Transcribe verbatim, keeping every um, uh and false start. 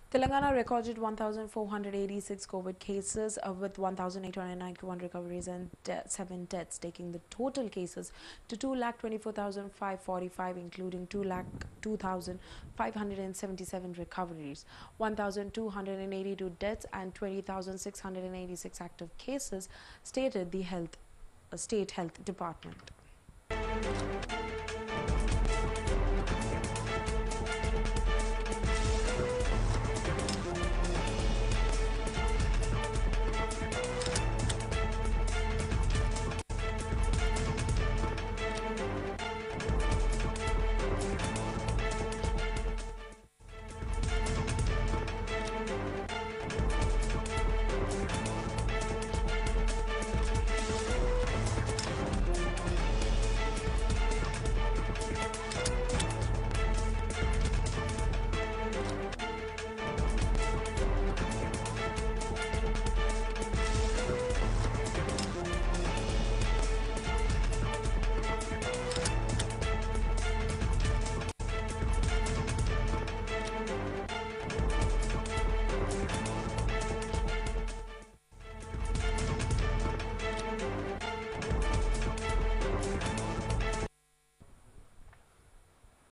Telangana recorded one thousand four hundred eighty-six COVID cases uh, with one thousand eight hundred ninety-one recoveries and de seven deaths, taking the total cases to two lakh twenty-four thousand five hundred forty-five, including two lakh two thousand five hundred seventy-seven recoveries, one thousand two hundred eighty-two deaths and twenty thousand six hundred eighty-six active cases, stated the health, uh, state health department.